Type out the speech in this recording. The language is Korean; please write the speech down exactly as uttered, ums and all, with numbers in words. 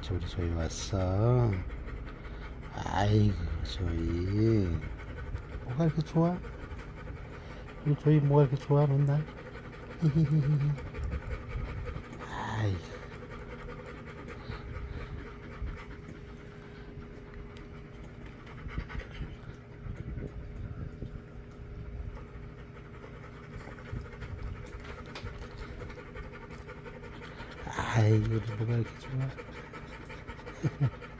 우리 조이 왔어. 아이고 조이 뭐가 이렇게 좋아? 우리 조이 뭐가 이렇게 좋아 맨날? 히히히히. 아이고 아이고 우리 뭐가 이렇게 좋아?